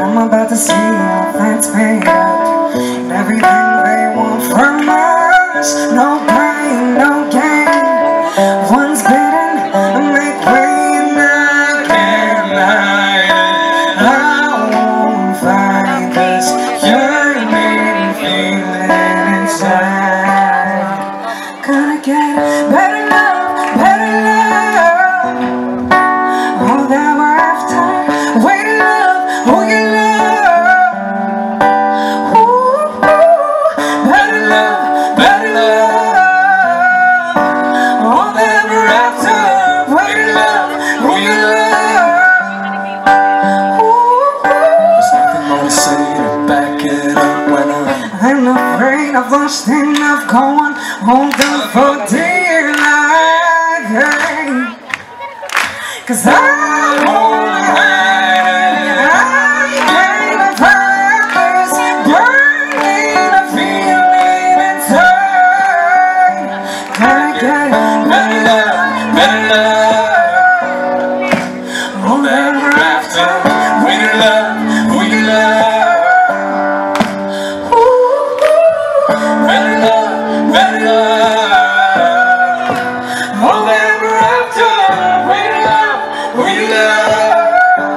I'm about to see how that's made up, and everything they want from us. No pain, no gain. One's bitten, make way, and I can't hide it. I won't fight this yearning feeling inside. Gonna get better love, better love. All that we're after, way to love who you love. Ooh, better love, better love. All that we're after, way to love who you love. There's nothing more to say to back it up when I'm afraid I've lost enough going hold on for dear life, hey. 'Cause I won't hide it. I can't find this burning feeling inside. Gotta get better love, better love. All that we're after, we to love, who you love. Better love, better love. All that we're after, we to love, who you love.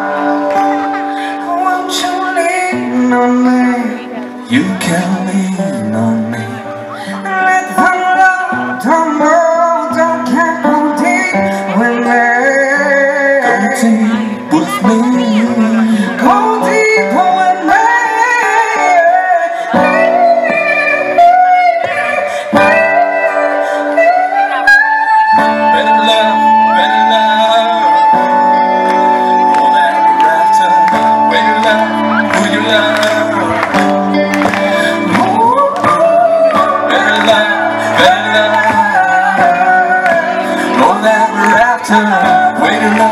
Won't you lean on me? you can lean on me. Let the love tumble, don't get go deep with me. Go deep with me. Go deep with me. Better love, better love. All that we're after, way to love who you love. Better love, better love. All that we're after, way to love.